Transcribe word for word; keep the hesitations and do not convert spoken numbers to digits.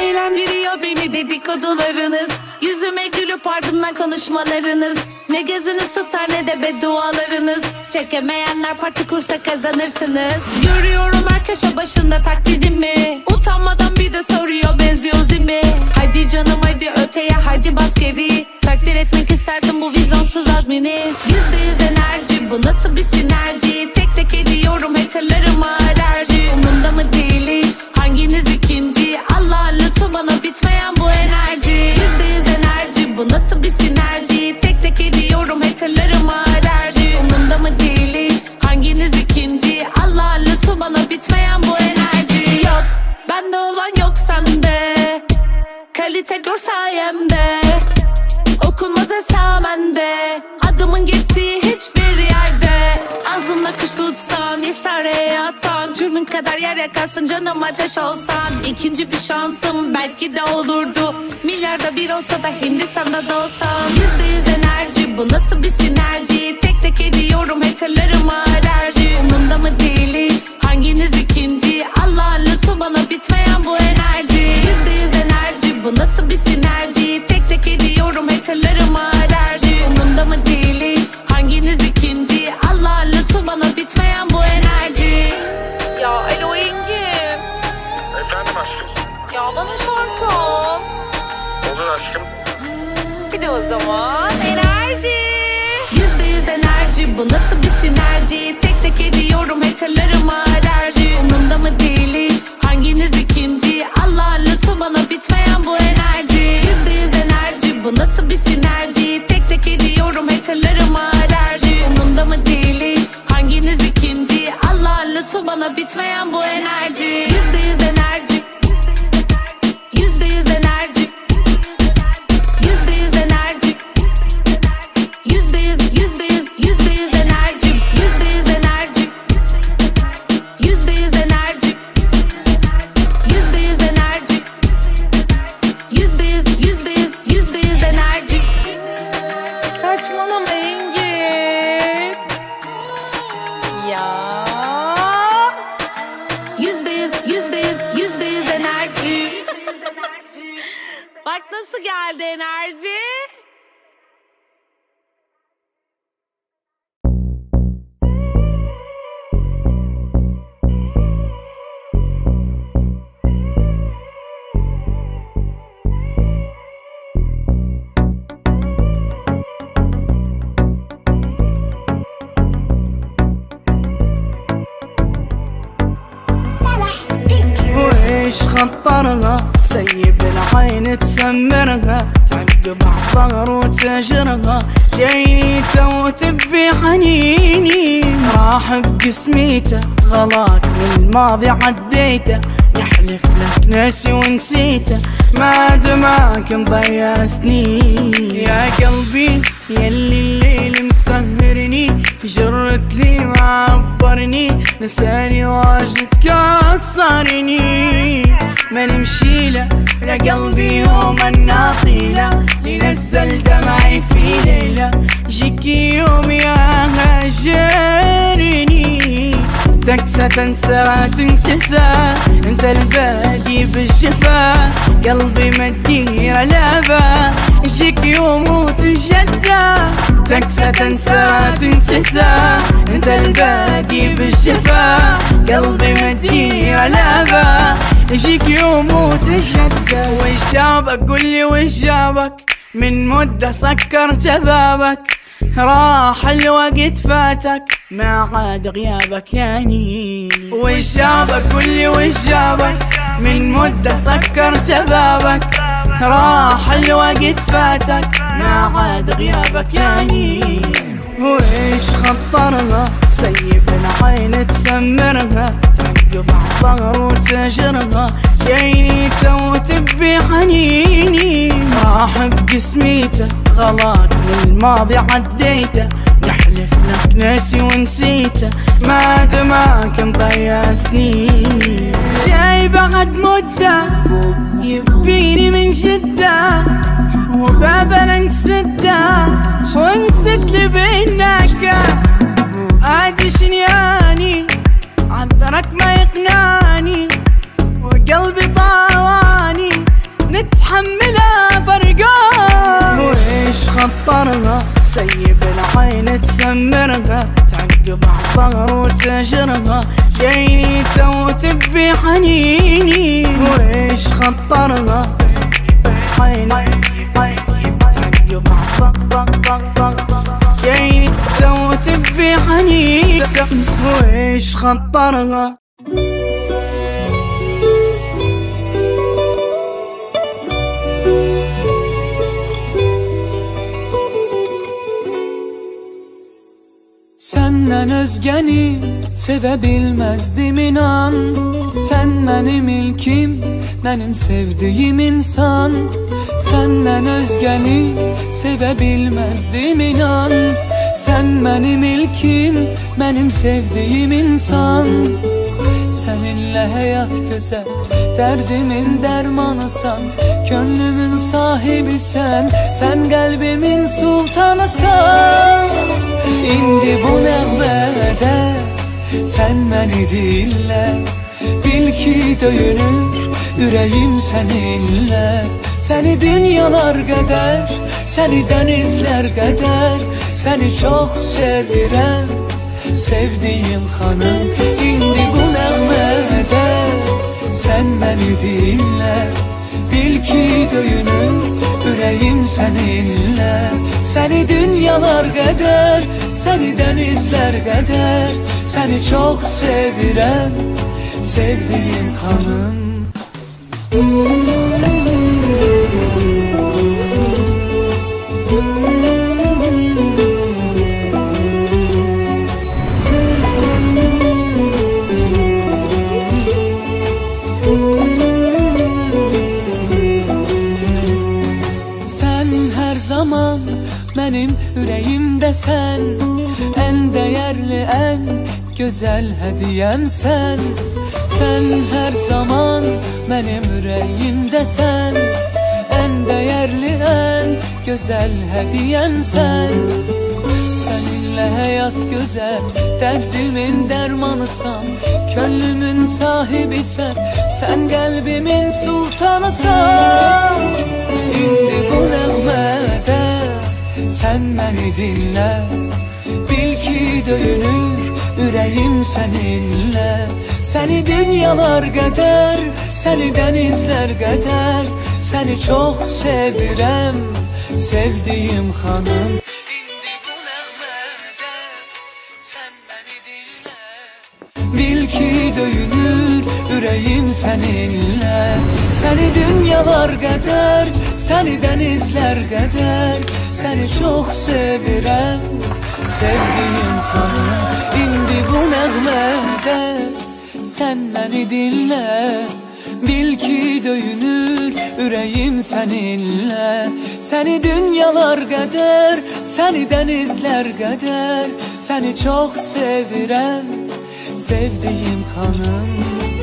eğlendiriyor beni dedikodularınız. Yüzüme gülüp ardından konuşmalarınız. Ne gözünüz tutar ne de beddualarınız. Çekemeyenler parti kursa kazanırsınız. Görüyorum her köşe başında taklidimi. Utanmadan bir de soruyor benziyoruz değil mi? Haydi canım haydi öteye haydi bas geri. Takdir etmek isterdim bu vizyonsuz azmini. Yüzde yüz enerji bu nasıl bir sinerji. Tek tek ediyorum haterlarıma alerji. Umurumda mı değil hiç hanginiz ikinci. Allah lütfu bana bitmeyen bu enerji. Yüzde yüz enerji bu nasıl bir sinerji. Tek tek ediyorum haterlarıma alerji. Umurumda mı değil hiç hanginiz ikinci. Allah lütfu bana bitmeyen bu enerji. Yok bende olan yok sende. Kalite gör sayemde. Okunmaz esamende. Adımın geçtiği hiçbir yerde. Ağzında kuş tutsan, İsrail'e yatsan, cürmün kadar yer yakarsın canım ateş olsan. İkinci bir şansım belki de olurdu. Milyarda bir olsa da Hindistan'da da olsam. Yüzde yüz enerji bu nasıl bir sinerji. Tek tek ediyorum haterlarıma alerji. Umurumda mı değil hiç hanginiz ikinci. Allah lütfu bana bitmeyen bu enerji. Yüzde yüz enerji bu nasıl bir sinerji. Tek tek ediyorum haterlarıma alerji. Umurumda mı değil hiç hanginiz ikinci. Allah lütfu bana bitmeyen bu enerji. Ya alo Engin. Efendim aşkım. Ya bana şarkı. Olur aşkım. Bir de o zaman enerji. Yüzde yüz enerji bu nasıl bir sinerji. Tek tek ediyorum haterlarıma alerji. Umurumda mı değil hiç hanginiz ikinci. Allah lütfu bana bitmeyen bu enerji. Yüzde yüz enerji bu nasıl bir sinerji. Tek tek ediyorum haterlarıma alerji. Umurumda mı değil hiç hanginiz ikinci. Allah lütfu bana bitmeyen bu enerji. Yüzde yüz enerji. Yüzde yüz enerji. Yüzde yüz enerji. Yüzde yüz, yüzde yüz, yüzde yüz enerji. Yüzde yüz enerji. Yüzde yüz enerji. Yüzde yüz enerji. Yüzde yüz, yüzde yüz, yüzde yüz enerji. Saçmalama Engin. Ya. Yüzde yüz, yüzde yüz, yüzde yüz enerji. Bak nasıl geldi enerji. وإيش خطرها سيب العين تسمرها تعقب عالظهر وتجرها جايني تو تبي حنيني راح بقسميته غلاك من الماضي عديته يحلف لك ناسي ونسيته ما دمعك مضيع سنين يا قلبي يلي الليل مسهرني في جرة لي معبرني نساني واجد كسرني ما نمشي له لقلبي يوم الناطيله لنزل دمعي في ليله جيكي يوم يا هاجرني تكسى تنسى تنكسى انت البادي بالجفا قلبي مدير لابا يجيك يوم وتجدى تكسى تنسى تنكسى انت البادي بالجفا قلبي مدير لابا يجيك يوم وتجدى وش جابك قولي وش جابك من مدة سكر جبابك راح الوقت فاتك ما عاد غيابك يعني وش جابك قولي وش جابك من مدة سكر جبابك راح الوقت فاتك ما عاد غيابك يعني وإيش خطرها سيب العين تسمرها تعقب عالظهر وتجرها جايني تو تبي حنيني راح بقسميته غلاك من الماضي عديته يحلف لك ناسي ونسيته ما دمعك مضيع سنين جاي بعد مدة يبيني من شدة وبابا انسده ونسيت لي بينك عادي شنياني عذرك ما يقنعني وقلبي طاواني خطرها سيب العين تسمرها تعقب عالظهر وتجرها جاي تو تبي حنيني وإيش خطرها عيني تعقب عالظهر جاي تو تبي حنيني وإيش خطرها Senden özgeni sevebilmezdim inan. Sen benim ilkim, benim sevdiğim insan. Senden özgeni sevebilmezdim inan. Sen benim ilkim, benim sevdiğim insan. Seninle hayat güzel, derdimin dermanısan. Gönlümün sahibi sen, sen kalbimin sultanısan. İndi bu nəğmədə sən məni dinlə. Bil ki döyünür ürəyim səninlə. Səni dünyalar qədər, səni dənizlər qədər, səni çox sevirəm, sevdiyim xanım. İndi bu nəğmədə sən məni dinlə. Bil ki döyünür ürəyim səninlə. Səni dünyalar qədər, səni dənizlər qədər, səni çox sevirəm, sevdiyim xanım. Zaman benim ürəyimdəsən, ən dəyərli, ən gözəl hədiyəm sən. Sən hər zaman benim ürəyimdəsən, ən dəyərli, ən gözəl hədiyəm sən. Səninlə həyat gözəl, dərdimin dərmanısan. Könlümün sahibisən, sən qəlbimin sultanısan. İndi bu nəğmədə sən məni dinlə. Bil ki döyünür ürəyim səninlə. Səni dünyalar qədər, səni dənizlər qədər, səni çox sevirəm, sevdiyim xanım. İndi bu nəğmədə sən məni dinlə. Bil ki döyünür ürəyim səninlə. Səni dünyalar qədər, səni dənizlər qədər, səni çox sevirəm, sevdiyim xanım. İndi bu nəğmədə sən məni dinlə. Bil ki döyünür ürəyim səninlə. Səni dünyalar qədər, səni dənizlər qədər, səni çox sevirəm, sevdiyim xanım.